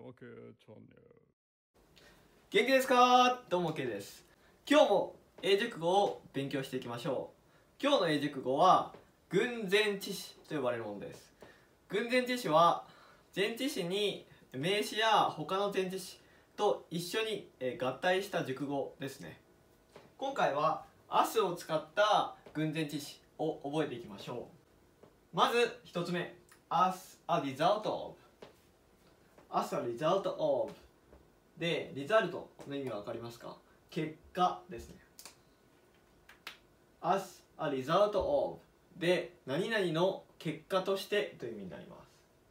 OKチャンネル。 元気ですか？どうも K です。今日も英熟語を勉強していきましょう。今日の英熟語は群前置詞と呼ばれるものです。群前置詞は前置詞に名詞や他の前置詞と一緒に合体した熟語ですね。今回は as を使った群前置詞を覚えていきましょう。まず一つ目 as a result of。as a result ofで、リザルトの意味は分かりますか？結果ですね。as a result of で、何々の結果としてという意味になります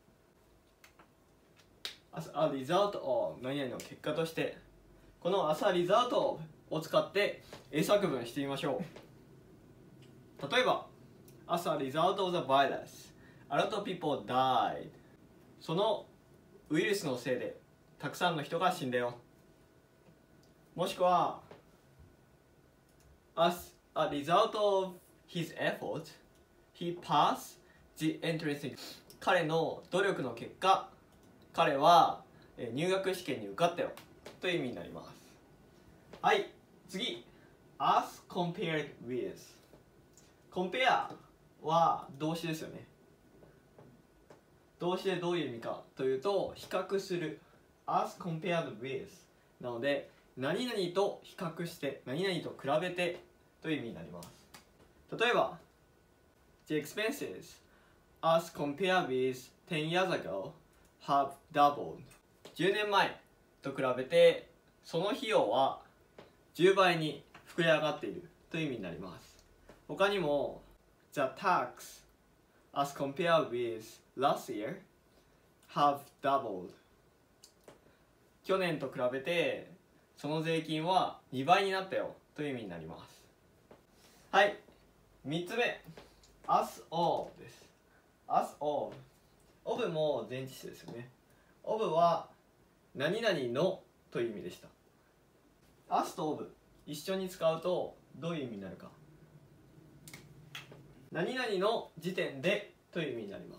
。as a result of 何々の結果として。この as a result of を使って英作文してみましょう。例えば as a result of the virus a lot of people died。 そのウイルスのせいでたくさんの人が死んだよ。もしくは As a result of his effort he passed the entrance exam。 彼の努力の結果、彼は入学試験に受かったよという意味になります。はい、次 As compared with。 compare は動詞ですよね。動詞でどういう意味かというと、比較する as compared with なので、何々と比較して、何々と比べてという意味になります。例えば The expenses as compared with 10 years ago have doubled。 10年前と比べてその費用は10倍に膨れ上がっているという意味になります。他にも The tax as compared with last year have doubled。 去年と比べてその税金は2倍になったよという意味になります。はい、3つ目 as of です。 as of of も前置詞ですよね。 of は何々のという意味でした。 as と of 一緒に使うとどういう意味になるか。何々の時点でという意味になります。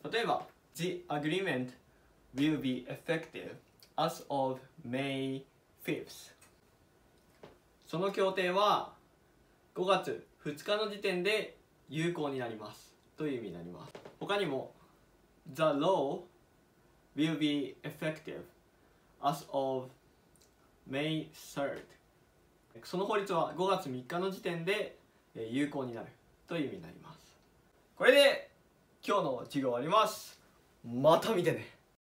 例えば The agreement will be effective as of May 5th。 その協定は5月2日の時点で有効になりますという意味になります。他にも The law will be effective as of May 3rd。 その法律は5月3日の時点で有効になるという意味になります。これで今日の授業終わります。また見てね。